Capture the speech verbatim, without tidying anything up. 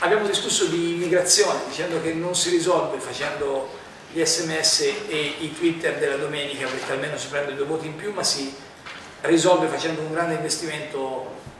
abbiamo discusso di immigrazione dicendo che non si risolve facendo gli sms e i Twitter della domenica perché almeno si prende due voti in più, ma si risolve facendo un grande investimento